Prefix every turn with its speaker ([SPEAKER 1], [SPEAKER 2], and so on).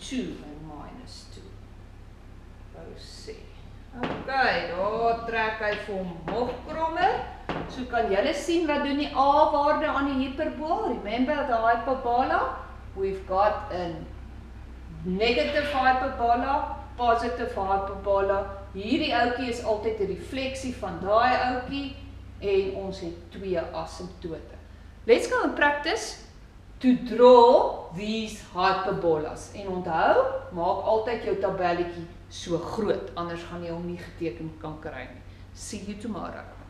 [SPEAKER 1] 2 en minus 2. Wou sê. Ok, daar trek hy vir hom nog krommer. So kan julle sien wat doen die A-waarde aan die hyperbool. Remember the hyperbola? We've got a negative hyperbola, positive hyperbola. Hierdie ouetjie is altyd 'n refleksie van daai ouetjie en ons het 2 asymptote. Let's go and practice to draw these hyperbolas. En onthou, maak altyd jou tabelletjie so groot, anders gaan jy hom nie geteken kan kry nie. See you tomorrow.